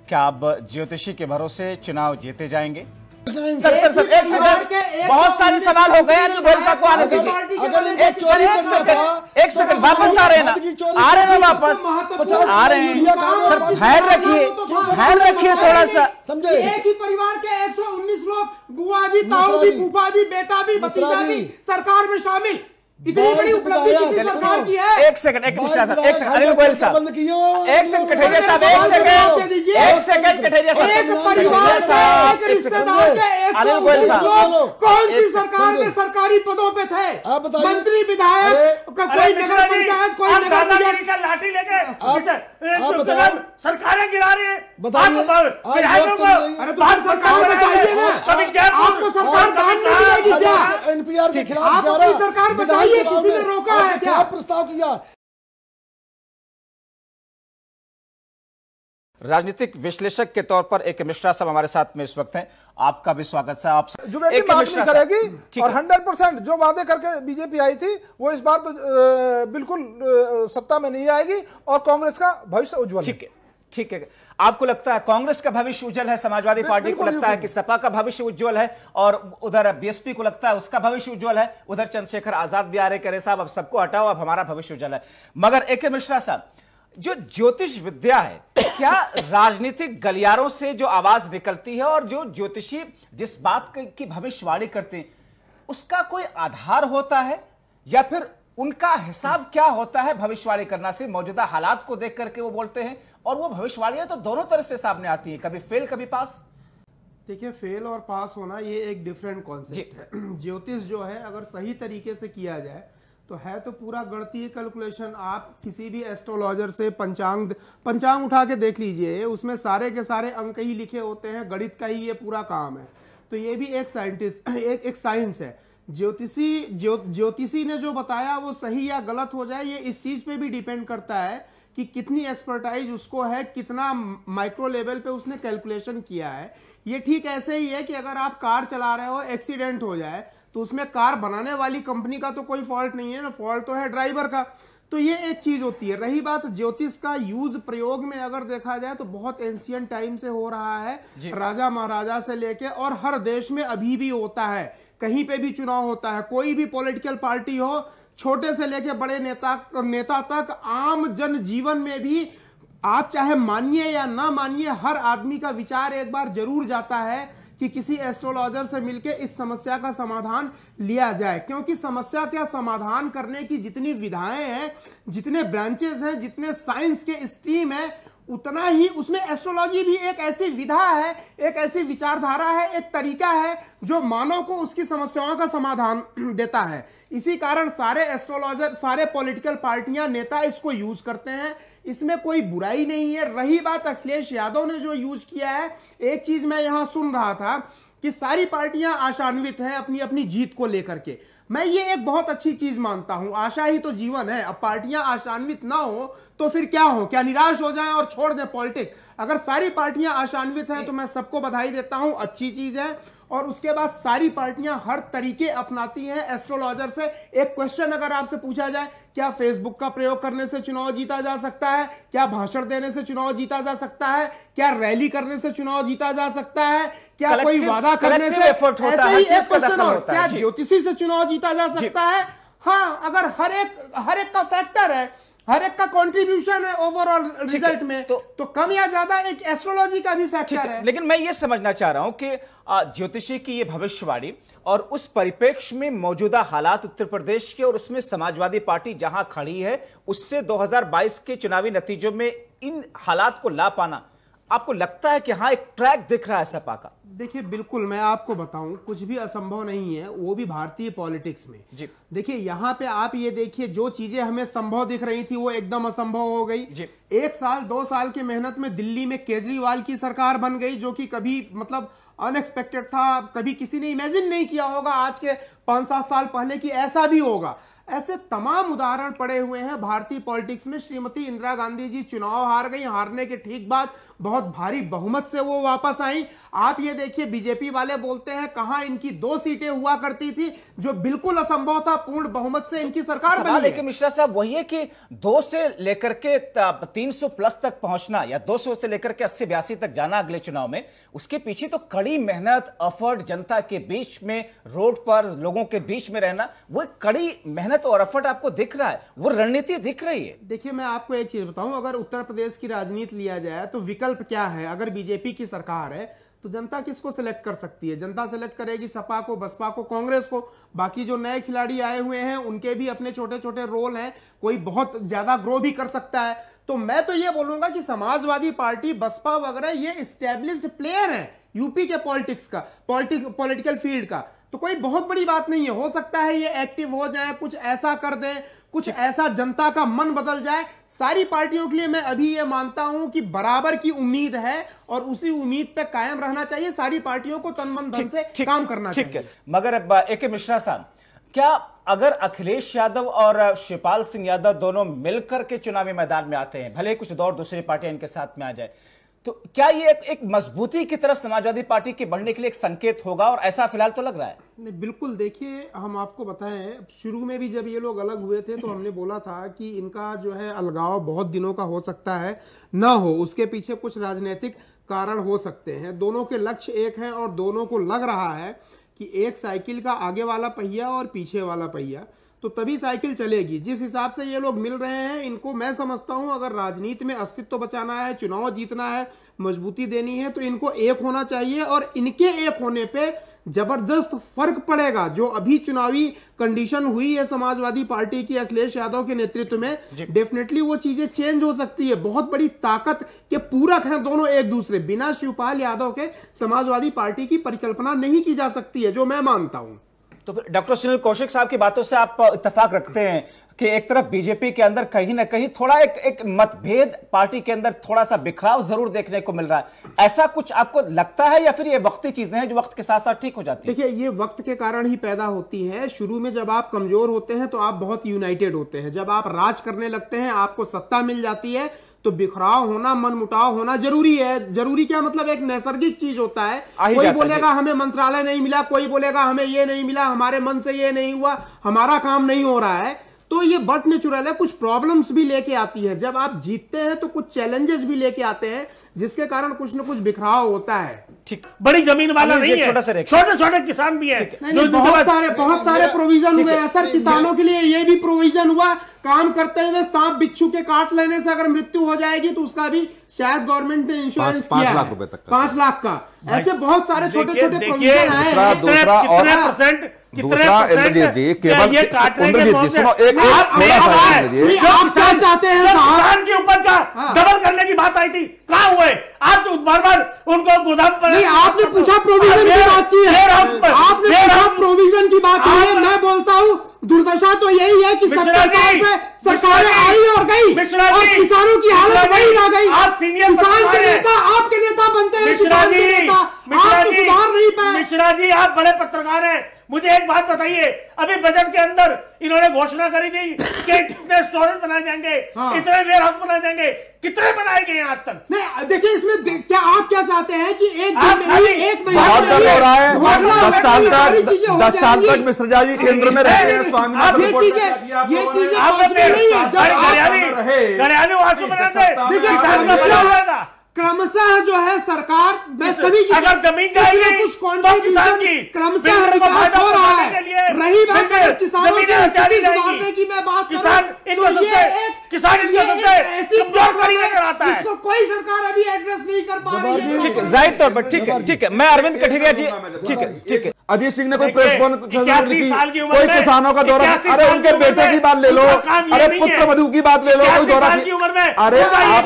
क्या अब ज्योतिषी के भरोसे चुनाव जीते जाएंगे? सर एक सेकंड, बहुत सारे सवाल हो गए। अनिल गोयल साहब को आने दीजिए। एक सेकंड, वापस आ रहे हैं ना वापस आ रहे हैं सर, धैर्य रखिए थोड़ा सा। समझे, एक ही परिवार के 119 लोग, बुआ भी, ताऊ भी, फूफा भी, बेटा भी, भतीजा भी सरकार में शामिल। इतनी बड़ी उपलब्धि किसी सरकार की है? एक सेकंड अनिल गोयल साहब, एक सेकंड कठेरिया साहब, एक सेकंड कठेरिया साहब, एक परिवार में एक रिश्तेदार के 119 लोग कौन सी सरकार में सरकारी पदों पे थे? मंत्री, विधायक, कोई नगर पंचायत, कोई नगर पंचायत लाठी लेके सरकारें गिरा रही है। अरे तो सरकार बचाइए ना, आपको सरकार काम नहीं मिलेगी क्या? एनपीआर के खिलाफ आप अपनी सरकार बचाइए, किसी ने रोका है क्या? प्रस्ताव किया। राजनीतिक विश्लेषक के तौर पर एक मिश्रा साहब हमारे साथ में इस वक्त हैं। आपका भी स्वागत है। आप जुबेदी बात नहीं करेगी और 100% जो वादे करके बीजेपी आई थी वो इस बार तो बिल्कुल सत्ता में नहीं आएगी और कांग्रेस का भविष्य उज्जवल है। ठीक है। आपको लगता है कांग्रेस का भविष्य उज्जवल है, समाजवादी पार्टी को लगता है कि सपा का भविष्य उज्जवल है, और उधर बीएसपी को लगता है उसका भविष्य उज्जवल है, उधर चंद्रशेखर आजाद भी आ रहे करे साहब अब सबको हटाओ, अब हमारा भविष्य उज्जवल है। मगर ए.के. मिश्रा साहब, जो ज्योतिष विद्या है, क्या राजनीतिक गलियारों से जो आवाज निकलती है और जो ज्योतिषी जिस बात की भविष्यवाणी करते हैं उसका कोई आधार होता है, या फिर उनका हिसाब क्या होता है भविष्यवाणी करना से? मौजूदा हालात को देख करके वो बोलते हैं, और वो भविष्यवाणियां तो दोनों तरह से सामने आती हैं, कभी फेल कभी पास। देखिए, फेल और पास होना ये एक डिफरेंट कॉन्सेप्ट है। ज्योतिष जो है अगर सही तरीके से किया जाए तो है तो पूरा गणितीय कैलकुलेशन। आप किसी भी एस्ट्रोलॉजर से पंचांग उठा के देख लीजिए, उसमें सारे के सारे अंक ही लिखे होते हैं, गणित का ही ये पूरा काम है। तो ये भी एक साइंस है। ज्योतिषी ने जो बताया वो सही या गलत हो जाए, ये इस चीज पे भी डिपेंड करता है कि कितनी एक्सपर्टाइज उसको है, कितना माइक्रो लेवल पे उसने कैलकुलेशन किया है। ये ठीक ऐसे ही है कि अगर आप कार चला रहे हो, एक्सीडेंट हो जाए, तो उसमें कार बनाने वाली कंपनी का तो कोई फॉल्ट नहीं है ना, फॉल्ट तो है ड्राइवर का। तो ये एक चीज होती है। रही बात ज्योतिष का यूज प्रयोग में अगर देखा जाए तो बहुत एंशियंट टाइम से हो रहा है, राजा महाराजा से लेके, और हर देश में अभी भी होता है। कहीं पे भी चुनाव होता है, कोई भी पॉलिटिकल पार्टी हो, छोटे से लेके बड़े नेता तक, आम जन जीवन में भी आप चाहे मानिए या ना मानिए, हर आदमी का विचार एक बार जरूर जाता है कि किसी एस्ट्रोलॉजर से मिलके इस समस्या का समाधान लिया जाए। क्योंकि समस्या का समाधान करने की जितनी विधाएं हैं, जितने ब्रांचेस हैं, जितने साइंस के स्ट्रीम है, उतना ही उसमें एस्ट्रोलॉजी भी एक ऐसी विधा है, एक ऐसी विचारधारा है, एक तरीका है जो मानव को उसकी समस्याओं का समाधान देता है। इसी कारण सारे एस्ट्रोलॉजर, सारे पॉलिटिकल पार्टियां, नेता इसको यूज करते हैं, इसमें कोई बुराई नहीं है। रही बात अखिलेश यादव ने जो यूज किया है, एक चीज मैं यहां सुन रहा था कि सारी पार्टियां आशान्वित हैं अपनी अपनी जीत को लेकर के। मैं ये एक बहुत अच्छी चीज मानता हूं, आशा ही तो जीवन है। अब पार्टियां आशान्वित ना हो तो फिर क्या हो, क्या निराश हो जाएं और छोड़ दें पॉलिटिक्स? अगर सारी पार्टियां आशान्वित हैं तो मैं सबको बधाई देता हूं, अच्छी चीज है। और उसके बाद सारी पार्टियां हर तरीके अपनाती हैं एस्ट्रोलॉजर से। एक क्वेश्चन अगर आपसे पूछा जाए, क्या फेसबुक का प्रयोग करने से चुनाव जीता जा सकता है? क्या भाषण देने से चुनाव जीता जा सकता है? क्या रैली करने से चुनाव जीता जा सकता है? क्या कोई वादा करने से? ऐसे ही एक क्वेश्चन और, क्या ज्योतिषी से चुनाव जीता जा सकता है? हाँ, अगर हर एक का फैक्टर है, हर एक का कंट्रीब्यूशन है ओवरऑल रिजल्ट में, तो कम या ज्यादा एक एस्ट्रोलॉजी का भी फैक्टर है। लेकिन मैं ये समझना चाह रहा हूं कि ज्योतिषी की ये भविष्यवाणी और उस परिप्रेक्ष्य में मौजूदा हालात उत्तर प्रदेश के और उसमें समाजवादी पार्टी जहां खड़ी है, उससे 2022 के चुनावी नतीजों में इन हालात को ला पाना, आपको लगता है कि हाँ एक ट्रैक दिख रहा है सपा का? देखिए, बिल्कुल, मैं आपको बताऊं, कुछ भी असंभव नहीं है, वो भी भारतीय पॉलिटिक्स में। देखिए, यहाँ पे आप ये देखिए, जो चीजें हमें संभव दिख रही थी वो एकदम असंभव हो गई। 1 साल 2 साल की मेहनत में दिल्ली में केजरीवाल की सरकार बन गई, जो कि कभी मतलब अनएक्सपेक्टेड था, कभी किसी ने इमेजिन नहीं किया होगा आज के 5-7 साल पहले कि ऐसा भी होगा। ऐसे तमाम उदाहरण पड़े हुए हैं भारतीय पॉलिटिक्स में। श्रीमती इंदिरा गांधी जी चुनाव हार गई, हारने के ठीक बाद बहुत भारी बहुमत से वो वापस आई। आप ये देखिए, बीजेपी वाले बोलते हैं कहां इनकी 2 सीटें हुआ करती थी, जो बिल्कुल असंभव था, पूर्ण बहुमत से इनकी सरकार बनी। लेकिन मिश्रा साहब वही है कि 2 से लेकर के 300 प्लस तक पहुंचना या 200 से लेकर के 80-82 तक जाना अगले चुनाव में, उसके पीछे तो कड़ी मेहनत, एफर्ट, जनता के बीच में, रोड पर लोगों के बीच में रहना, वो कड़ी मेहनत और एफर्ट आपको दिख रहा है, वो रणनीति दिख रही है। देखिए, मैं आपको एक चीज बताऊं, अगर उत्तर प्रदेश की राजनीति लिया जाए तो विकल्प क्या है। अगर बीजेपी की सरकार है तो जनता किसको सिलेक्ट कर सकती है? जनता सिलेक्ट करेगी सपा को, बसपा को, कांग्रेस को। बाकी जो नए खिलाड़ी आए हुए हैं उनके भी अपने छोटे छोटे रोल हैं, कोई बहुत ज्यादा ग्रो भी कर सकता है। तो मैं तो ये बोलूंगा कि समाजवादी पार्टी, बसपा वगैरह ये एस्टेब्लिश्ड प्लेयर है यूपी के पॉलिटिक्स का, पॉलिटिकल फील्ड का। तो कोई बहुत बड़ी बात नहीं है, हो सकता है ये एक्टिव हो जाए, कुछ ऐसा कर दें, कुछ ऐसा जनता का मन बदल जाए। सारी पार्टियों के लिए मैं अभी ये मानता हूं कि बराबर की उम्मीद है और उसी उम्मीद पे कायम रहना चाहिए। सारी पार्टियों को तन मन धन से काम करना चाहिए। मगर ए.के. मिश्रा साहब, क्या अगर अखिलेश यादव और शिवपाल सिंह यादव दोनों मिलकर के चुनावी मैदान में आते हैं, भले कुछ दौर दूसरी पार्टियां इनके साथ में आ जाए, तो क्या ये एक मजबूती की तरफ समाजवादी पार्टी के बढ़ने के लिए एक संकेत होगा? और ऐसा फिलहाल तो लग रहा है। नहीं, बिल्कुल। देखिए, हम आपको बताएं, शुरू में भी जब ये लोग अलग हुए थे तो हमने बोला था कि इनका जो है अलगाव बहुत दिनों का हो सकता है, ना हो, उसके पीछे कुछ राजनीतिक कारण हो सकते हैं। दोनों के लक्ष्य एक हैं और दोनों को लग रहा है कि एक साइकिल का आगे वाला पहिया और पीछे वाला पहिया, तो तभी साइकिल चलेगी। जिस हिसाब से ये लोग मिल रहे हैं, इनको मैं समझता हूं अगर राजनीति में अस्तित्व बचाना है, चुनाव जीतना है, मजबूती देनी है, तो इनको एक होना चाहिए। और इनके एक होने पे जबरदस्त फर्क पड़ेगा। जो अभी चुनावी कंडीशन हुई है समाजवादी पार्टी की अखिलेश यादव के नेतृत्व में, डेफिनेटली वो चीजें चेंज हो सकती है। बहुत बड़ी ताकत के पूरक हैं दोनों एक दूसरे। बिना शिवपाल यादव के समाजवादी पार्टी की परिकल्पना नहीं की जा सकती है, जो मैं मानता हूं। तो फिर डॉक्टर सुनील कौशिक साहब की बातों से आप इत्तेफाक रखते हैं कि एक तरफ बीजेपी के अंदर कहीं ना कहीं थोड़ा एक मतभेद, पार्टी के अंदर थोड़ा सा बिखराव जरूर देखने को मिल रहा है, ऐसा कुछ आपको लगता है या फिर ये वक्ती चीजें हैं जो वक्त के साथ साथ ठीक हो जाती है? देखिए, ये वक्त के कारण ही पैदा होती है। शुरू में जब आप कमजोर होते हैं तो आप बहुत यूनाइटेड होते हैं। जब आप राज करने लगते हैं, आपको सत्ता मिल जाती है, तो बिखराव होना, मनमुटाव होना जरूरी है। जरूरी क्या मतलब, एक नैसर्गिक चीज होता है। कोई बोलेगा हमें मंत्रालय नहीं मिला, कोई बोलेगा हमें ये नहीं मिला, हमारे मन से ये नहीं हुआ, हमारा काम नहीं हो रहा है। तो ये बट नेचुरल है। कुछ प्रॉब्लम्स भी लेके आती है। जब आप जीतते हैं तो कुछ चैलेंजेस भी लेके आते हैं, जिसके कारण कुछ ना कुछ बिखराव होता है। ठीक, बड़ी जमीन वाला नहीं है, छोटे छोटे किसान भी है। बहुत सारे प्रोविजन हुए हैं सर। किसानों के लिए ये भी प्रोविजन हुआ, काम करते हुए सांप बिच्छू के काट लेने से अगर मृत्यु हो जाएगी तो उसका भी शायद गवर्नमेंट ने इंश्योरेंस किया है, 5 लाख का। ऐसे बहुत सारे छोटे छोटे प्रोविजन आए हैं। दूसरा इंद्रजीत जी, केवल इंद्रजीत जी सुनो, एक थोड़ा सा आप क्या चाहते हैं? किसान की उपज का डबल करने की बात आई थी, कहां हुए? आप तो बार बार उनको गोदाम पर नहीं, आपने पूछा प्रोविजन की बात की है, आपने पूछा प्रोविजन की बात की है। मैं बोलता हूं दुर्दशा तो यही है कि 70 साल से सरकारें आई और गई और किसानों की हालत वही रह गई। किसान के नेता आपके नेता बनते हैं, किसान के नेता आप सुधार नहीं पाए। मिश्रा जी, आप बड़े पत्रकार हैं, मुझे एक बात बताइए, अभी बजट के अंदर इन्होंने घोषणा करी थी कि कितने स्टोरेज बनाए जाएंगे, इतने वेयर हाउस बनाए जाएंगे, कितने बनाए गए आज तक? नहीं, देखिए इसमें क्या आप क्या चाहते हैं कि एक बहुत दर्द हो रहा है। 10 साल तक मिश्रा जी केंद्र में रहे हैं, स्वामी ये चीजें क्रमशः जो है सरकार में सभी अगर जमीन जाएगी कुछ कॉन्ट्रीब्यूशन क्रमशः विकास हो रहा है। रही बात अगर किसानों की स्थिति सुधारने की मैं बात करूं तो ये एक ऐसी जिसको कोई सरकार अभी एड्रेस नहीं कर पा रही है। ठीक है, जाहिर तौर पर ठीक है। मैं अरविंद कठेरिया जी, ठीक है। अजीत सिंह ने कोई प्रेस कॉन्फ्रेंस की, कोई किसानों का दौरा, अरे उनके बेटे की बात ले लो, अरे पुत्र वधू की बात ले लो, कोई दौरा। अरे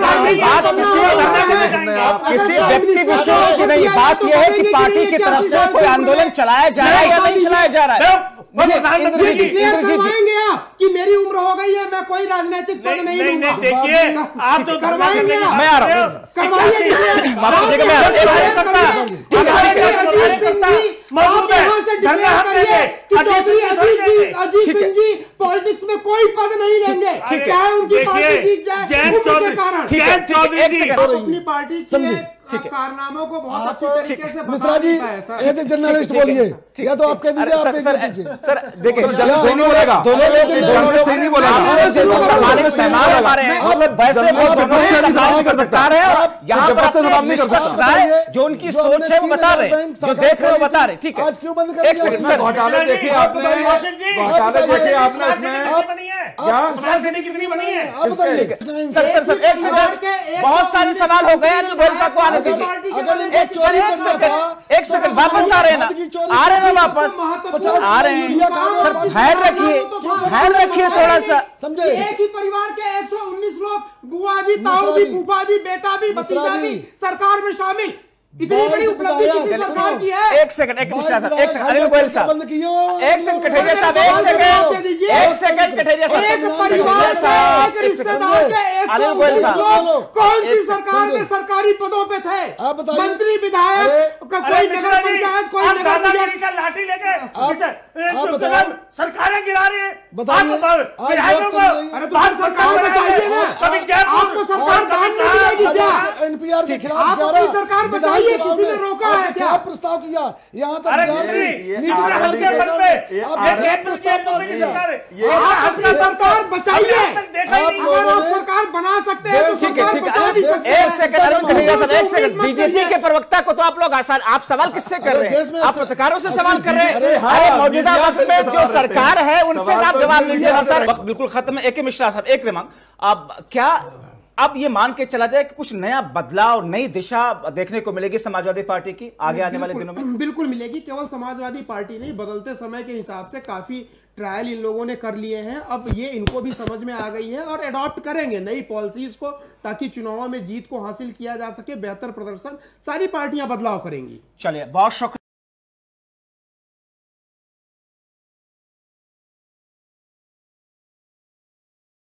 किसी व्यक्ति विशेष की नहीं, बात यह है कि पार्टी की तरफ से कोई आंदोलन चलाया जा रहा है या नहीं चलाया जा रहा है। क्लियर करवाएंगे आप कि मेरी उम्र हो गई है, मैं कोई राजनीतिक पद नहीं लूंगा। देखिए, आप तो करवाएंगे, मैं आ रहा हूं, करवाइए। आप यहाँ से डिक्लेयर करिए चौधरी अजीत सिंह जी पॉलिटिक्स में कोई पद नहीं लेंगे, चाहे उनकी पार्टी जीत जाए उनके कारण। अपनी पार्टी के कारनामों को बहुत अच्छी तरीके से Mishra ji as a journalist बोलिए, या तो आप कह दीजिए आप पीछे। सर देखिए सही नहीं बोलेगा, सही नहीं बोलेगा, जो उनकी सोच है वो बता रहे हैं, जो देख रहे हो बता रहे। ठीक है, आज क्यों बंद कर एक सेकंड सर, घोटाले देखिए आपने, घोटाले देखिए आपने इसमें कितनी बनी है आप बताइए सर एक सेकंड, बहुत सारे सवाल हो गए, अनिल गोयल साहब को आने दीजिए। एक सेकंड वापस आ रहे हैं ना, आ रहे हैं ना वापस, आ रहे हैं सर, धैर्य रखिए थोड़ा सा। समझे, एक ही परिवार के 119 लोग, बुआ भी, ताऊ भी, फूफा भी, बेटा भी, भतीजा भी सरकार में शामिल। इतनी बड़ी उपलब्धि किसी सरकार की है। एक सेकंड अनिल गोयल साहब, एक सेकंड कठेरिया साहब, एक सेकंड कठेरिया साहब, एक परिवार में एक रिश्तेदार के 119 लोग कौन सी सरकार में सरकारी पदों पे थे? मंत्री, विधायक, कोई नगर पंचायत, कोई नगर पंचायत लाठी लेके सरकारें गिरा रही है। अरे तो सरकार बचाइए ना, आपको सरकार दान नहीं मिलेगी क्या? एनपीआर के खिलाफ आप अपनी सरकार बचाइए, किसी ने रोका है क्या? प्रस्ताव किया यहाँ तक, आप अपनी सरकार बचाइए। अगर आप सरकार बना सकते हैं तो सरकार बचा भी सकते हैं। एक सेकंड बीजेपी के प्रवक्ता को तो आप लोग आसान, आप सवाल किससे कर रहे हैं? आप पत्रकारों से सवाल कर रहे हैं। मौजूदा वक्त में जो सरकार है उनसे आप जवाब लीजिए सर। वक्त बिल्कुल खत्म है। AK मिश्रा साहब, एक रिमांग, अब क्या अब ये मान के चला जाए कि कुछ नया बदलाव, नई दिशा देखने को मिलेगी समाजवादी पार्टी की आगे आने वाले दिनों में? बिल्कुल मिलेगी। केवल समाजवादी पार्टी नहीं, बदलते समय के हिसाब से काफी ट्रायल इन लोगों ने कर लिए हैं। अब ये इनको भी समझ में आ गई है और अडॉप्ट करेंगे नई पॉलिसीज को, ताकि चुनावों में जीत को हासिल किया जा सके, बेहतर प्रदर्शन। सारी पार्टियां बदलाव करेंगी। चलिए, बहुत शुक्रिया।